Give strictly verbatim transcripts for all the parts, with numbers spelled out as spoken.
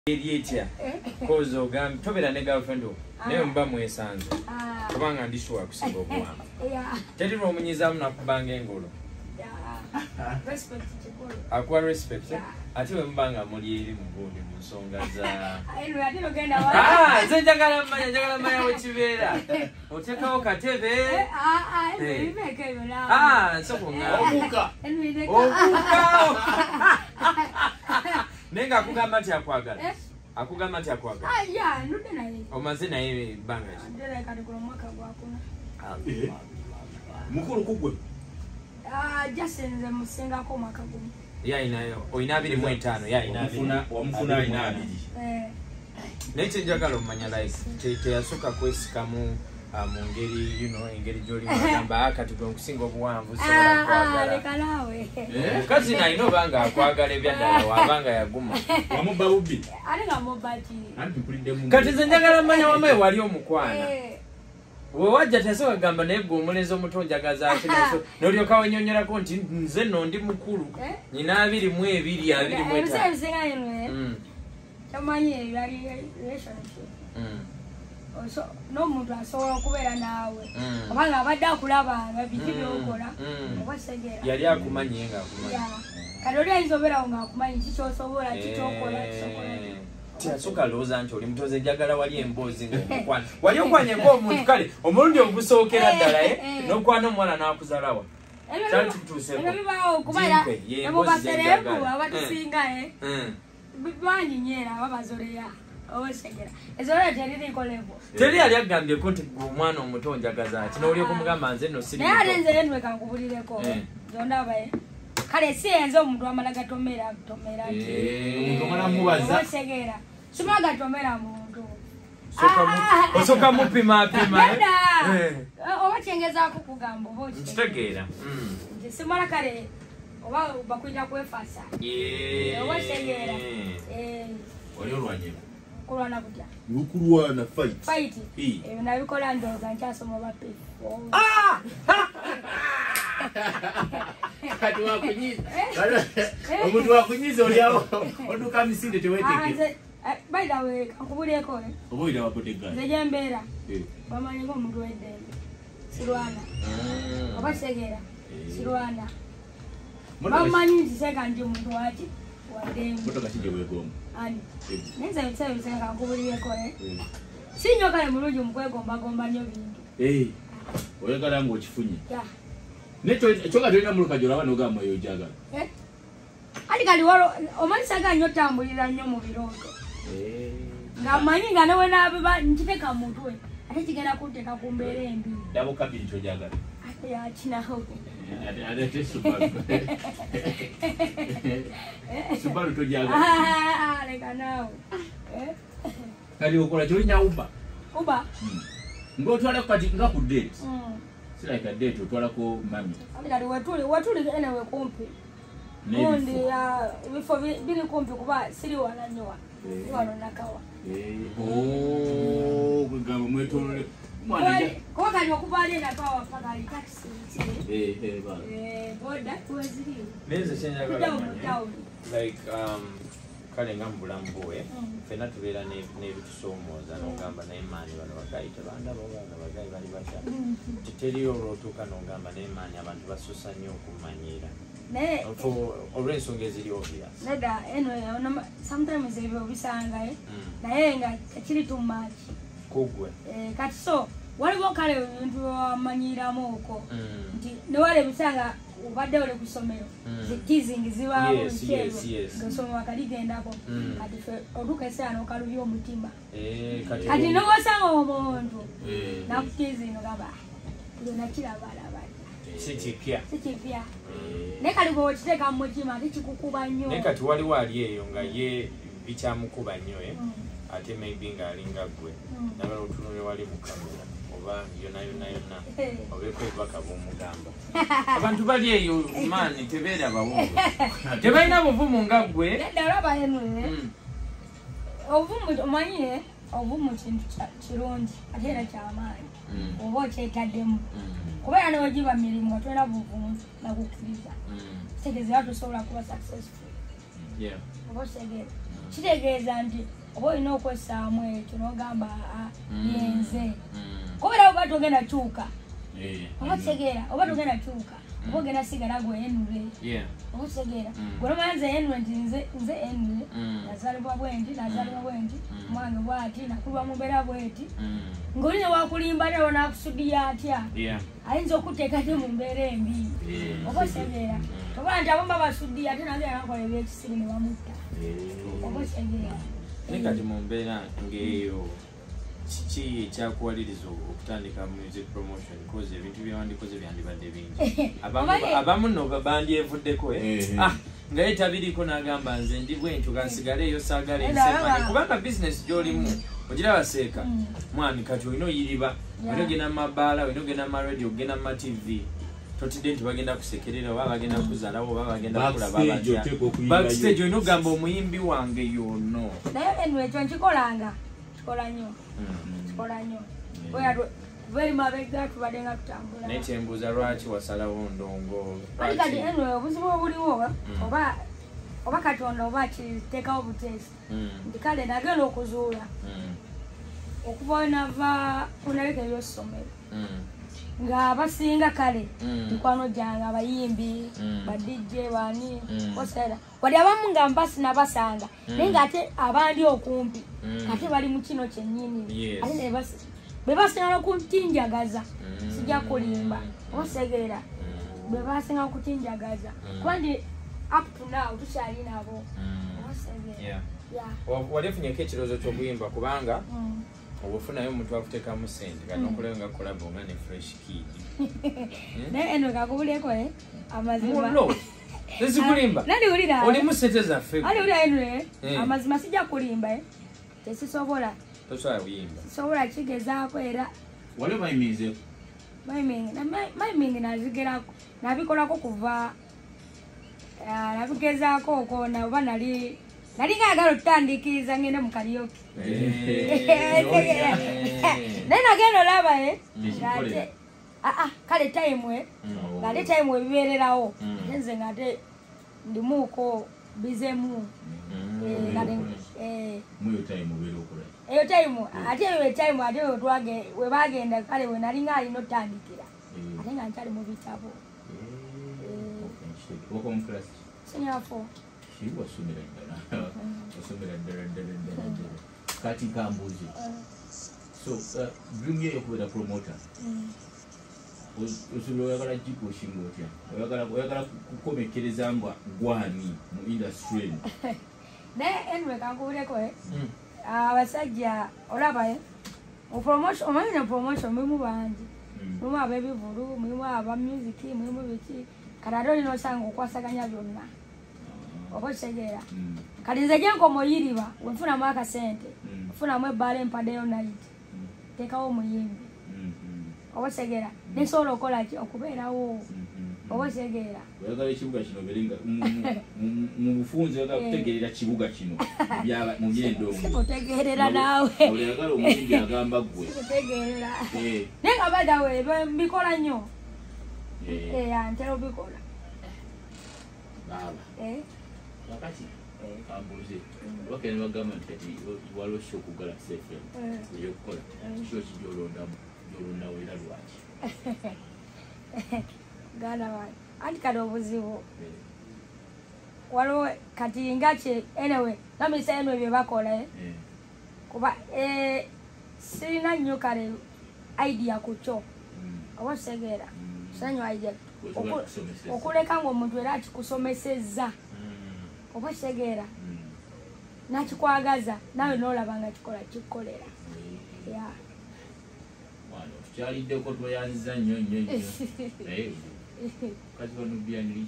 Idiot, cause of gum, Tobin and girlfriend, never bum sons. Bang and this work, single one. Tell you, Roman is I'm not banging. Respect. Acquire respect. I tell him bang a molly song as I don't get ah, then Jagala Maya, which you made. Or take out a T V. Ah, so Nenga kugamati akwaga. Akugamati akwaga. Ah yeah, nudi na hivi. Omazina hivi banga. Ndele kati kwa mwaka gwakuna. Eh. Mukuru kugwe. Ah just nze musinga ko mwaka gumu. Ya inayo. O inabiri mu etano, ya inabiri. Wamfuna wamfuna inabiri. Eh. Neche njagalo manya like tete yasuka kwesika mu mungeri you know engeri joli magamba akati gwe kusinga obuwanvu sobola kwagala. Ah lekalawe. Kazi na ino banga kwagala ebyadala wabanga yaguma. Wamuba bubi. Ali nga mobati. Anti kulinde mu. Kati ze njagala manya wamaye wali omukwana. We wajja tesoka gamba naye gwe omulenzi omutonjagaza ati naso nolyo kawanyonyera ko nti nze no ndi mukulu. Nyina abiri mu ebiri abiri mu etano. Ebise bisinga yinwe. Mm. Chamanye yali relationship. Mm. So no muntu asobola okubeera naawe obanga abadde akulabanga biki byokola okwasegera yali akumanye nga akumanye kati oli ayinza obeerawo ng'akumanyi kikyosobola kikyokola tiasooka lowooza nti oli mutoze njagala wali emboozi ngaomukwana wali okwanye ng'omuntu kale omulundi ogusookera ddala n'okwana omuwala n'akuzalawa kyali kituuseeko ebibaawo kuba mubaserebu abatusinga banyinyera babazoleya Osegera. Ezora teri ko level. Teri ali agambye ko nti omwana omuto njagaza ati n'oli okumugamba nze no siri. Naye alenze yendwe kankubulireko. Zonda baye. Kale si enzo omuntu amala gatomera tomera ati. Omuntu amala mubaza. Osegera. Sima gatomera muntu. Soka mu osoka mupima pima. Eh. Obachengeza ko kugamba obochi. Kitegeera. Mm. Simala kale oba bakwija kwefasa. Yeah. Osegera. Eh. Oli olwanye. Kulwana kutya. Lukulwana fight. Fight. Eh nabikola ndoza nkyasoma bape. Ah! Kati wakunyiza. Omuntu wakunyiza oli awo. Oduka misinde teweteke. By the way, akubuleko eh. Oboida wapoteka. Nze mbera. Eh. Bamanyi ko omuntu wedembe. Sirwana. Mm. Obasegera. Sirwana. Bamanyi Seka ndi omuntu waki. Wadembe. Motoka kije wegoma. Ani. Nenza yitsayo Seka akubuleko eh. Sinyo kale mulungi mukwegomba gomba nyo bintu. Eh. Oyagala ngo kifunye. Yeah. Neto choka tena muluka jola bano gama yo jaga. Eh. Ali kali walo omanisa ga nyo tambulira nnyo mu birondo. Eh. Ngamanyi nga nawe nabeba nkiteka muntu we. Ate kigenda kuteka kumbere embi. Dabo kabiri cho jaga. Ate ya china ho. Ate ate Subaru. Subaru to jaga. Ah, leka nawe. Eh. Kali okola cho nya uba. Uba. Ngo twala kati nga ku date. Mm. Sila ka date twala ko mami. Ali kali watuli watuli ene we kumpi. Ndi ya bifo bili kumpi kuba siri wala nyowa. Ni wano nakawa. Eh. Oh, kugamba mwetolole. Mwana kwa kali wakubali nakawa paka ali taxi. Eh eh ba. Eh boda kuwezili. Neze chenja kwa like um kale ngambula mboe fena tubera ne ne bitusomoza no gamba na imani bano bagaita banda bobana bagai bali basha titeliyo rotuka no gamba na imani abantu basusa nyo kumanyira ne for orenso ngezili obvious neda eno sometimes ebyo bisanga eh na yenga akiri too much kugwe eh kati so waliwo kale ebintu amanyira moko nti ne wale bisanga ubadde ole kusomero zikizingi zibawo chero ngosoma wakaligenda ko kati fe oduka sana okalubi omutima eh kati kati no wasanga omuntu na kukizinga gaba tuna kila bala bala sichipya sichipya ne kali go kiteka mutima tikikukuba nnyo ne kati wali wali eyo nga ye bichamukuba nnyo eh ate maybe nga alinga gwe nabalo tunule wali mu kamera oba yona yona yona obeko baka bomugamba abantu bali eyo mani tebera bawo tebaina buvumu ngagwe ndalaba yenwe ovumu omanyire ovumu kintu kirungi ate era kyamaanyi oba okyetaddemu kubeera n'ogiba mirimu atwera buvumu nakukkiriza tegezi atusobola kuba successful yeah oba osegere kitegeeza nti oba olina okwessaamu ekyo n'ogamba yenze kubera oba togenda kyuka oba kitegeera oba togenda kyuka oba ogenda sigala gwe enule oba kitegeera gwe nomanya nze enule nti nze enule nazaalibwa bwenti nazaalibwa bwenti mwange bwati nakulwa mu mbeera bweti ng'oli ne wakulimba nalwo n'akusudiya atya ayinza okuteeka te mu mbeera embi oba kitegeera oba nti abomba basuddiya ate nagera nakola ebyekisiri ne bamutta oba kitegeera naye kati mu mbeera ng'eyo kiki ekyakuwaliriza okutandika music promotion because ebintu byewandikoze byandibadde bingi abamu no bandyevuddeko nga ye tabiriko n'agamba nze ndi bwentyo kansigaleeyo saagala ensemane kubanga bizinesi gy'olimu ogiraba Seka mwami kati olina oyiriba olina ogenda mu mabaala olina ogenda mu maradio ogenda mu mativi totidde nti bagenda kusekerera oba bagenda kuzaalawo oba bagenda kulaba abatya backstage olina ogamba omuyimbi wange yono naye enwe ekyo nkikolanga kikola nnyo kikola nnyo beri mabega tubadde nga tutambula naye kyembuuza lwaki wasalawo ndongo ali kati enwe obuzibu obuliwo oba oba katonda oba kiteekawo buteesi nti kale nagenda okuzuula okuva wenava unaleka ebyosomero nga abasinga kale mikwano gyange abayimbi badijje bani osera wali abamu nga mpasi nabasanga naye ng'ate abandi okumpi ate bali mu kino kyennyini ate bwe basinga n'okutinjagaza sijja kulimba osegeera bwe basinga okutinjagaza kuba ndi up to now tukyali nabo osegeera wali ofunyeko ekirowoozo ky'okuyimba kubanga obufunayo omuntu akuteekamu sente kati nokulaba nga kolabo nga ne fresh kid naye eno kakubuleko amazima tezikulimba naliwulira olimu sente zaffe aliwulira eno amazima sijja kulimba tesisobola tosobola kuyimba sisobola kigezaako era wali mayiminzeeko mayimingi nazigerako nabikolako kuva nabigezaako okona oba nali nali ngaagala okutandikiriza ngende mu kaliyoki naye nagenda olaba ngate aa kale time ngate time ebibeererawo ate nze ngate ndimuuko bizemu eyo time ate eyo time ate webagenda kale we nali nga alina otandikira ate nga nkyali mu bitabo sinyafo wasomera ddala wasomera ddala ddala ddala ddala kati kambuuzi so dream yeyo okubeera promoter osobola oyagala gikuoshinga otya oyagala kukomekereza mbwa gwani mu industry eno naye enwe kankubuleko abasajja olaba omanyi ne promotion mulimu bangi mulimu ab'ebivulu mulimu aba music mulimu biki kati ate olina osanga okwasaganya byonna oba kitegeera kati nze gyenkomoyiriba wenfunamu akasente nfunamu ebbaala empaddeyo nayiti teekawo omuyimbi oba kitegeera nesobola okolaki okubeerawo oba kitegeera oyagala ekibuga kino berenga mu bufunzi oyagala kutegeerera kibuga kino mu byendongo otegeerera naawe oyagala omuyimbi agamba gwe kutegeerera naye nga badawe mbikola nnyo ntera obikola kakati kambuuze bakene bagamba nti kati waliwo ki okugala sefem eyokukola kyo ki gyolondamu gyolondawo era lwaki gana wange anti kati obuzibu waliwo kati ngaki anyway namisa eno ebyo bakola kuba sirina nnyo kale idea ku kyo oba kitegeera sirina nnyo idea okuleka ng'omuntu era akikusomesezza oba kitegeera nakikwagaza nawe n'olaba nga kikola kikukolera tukyaliddeko tweyanziza nnyo nnyo nnyo naye kazi bano byaniri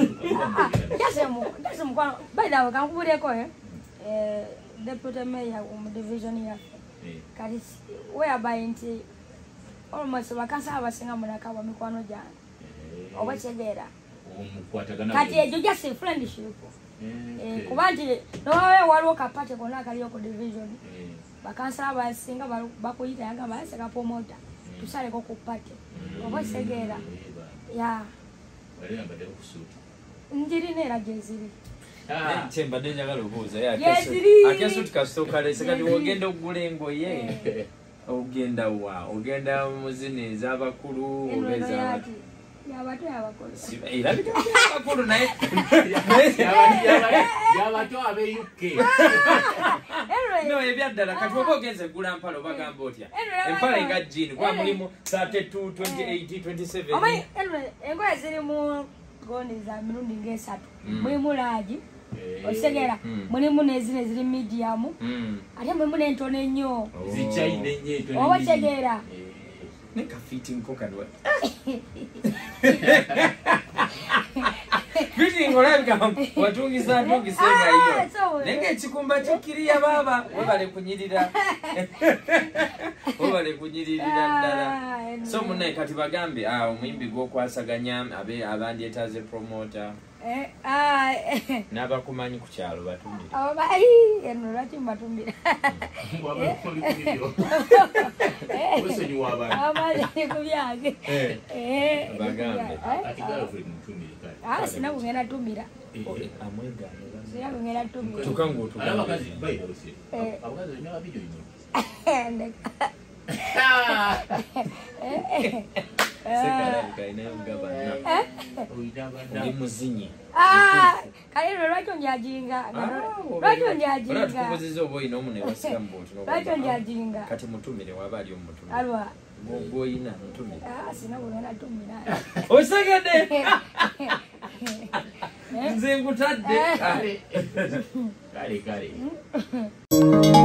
kimukwano baidawe kankubuleko deputy mayor mu division yaffe kati whereby nti almost bakasa abasinga munakaba mikwano gyange oba kitegeera kati egyo just a friendship kuba nti nowawe waliwo kapate konna akaliyo ku division bakansala abasinga bakuyita yagamba ayeseka promota tusaleko ku pate oba kitegeera ya njirina era gyeziri Chemba denja galubuza ya Yes, keso. it is. Akeso tukasoka lesa kati ogenda ogula engoye. Ogenda wa, ogenda muzini z'abakulu obeza. Yabato abakulu. Era bito abakulu naye. Yabato abe U K. No ebyaddala kati oba ogenze gula mpalo bagamba otya. Empala enga jean kwa mulimu thirty-two, twenty-eight, twenty-seven. Omai engoye ziri mu goni za mirundi ngesatu. Mulimu laji. Osegera mulimu nezine ziri medium. Ate mulimu n'entono ennyo. Zichaine nnyo entono. Oba tegera. Nika fitting kokadwa. Fitting olabika watungisa atungisa hiyo. Nenge chikumba chikiriya baba webale kunyirira. Webale kunyirira ddala. So munne kati bagambe ah omuyimbi gwo kwasaganya abe abandi etaze promoter. Eh ah Nabakumanyi ku kyalo batumira. Oh bai eno lati mbatumira. Waba kuli kuliyo. Wese ni wabana. Amale kubyage. Eh. Eh. Bagambe. Ati girlfriend mtumira kale. Ah sina kungena tumira. Amwenga. Sina kungena tumira. Tukangu tukangu. Abakazi baida ose. Abakazi nyaba video ino. Seka kaina ngabana. Eh? Ndi muzinyi. Ah, kalero lwacho njajinga. Lwacho njajinga. Bora tukubuzizo boyi no mune wasika mboto no. Lwacho njajinga. Kati mutumire wabali omutumire. Alwa. Gogo ina mutumire. Ah, sina kungena tumira. Osegede. Nze ngutadde. Kale kale.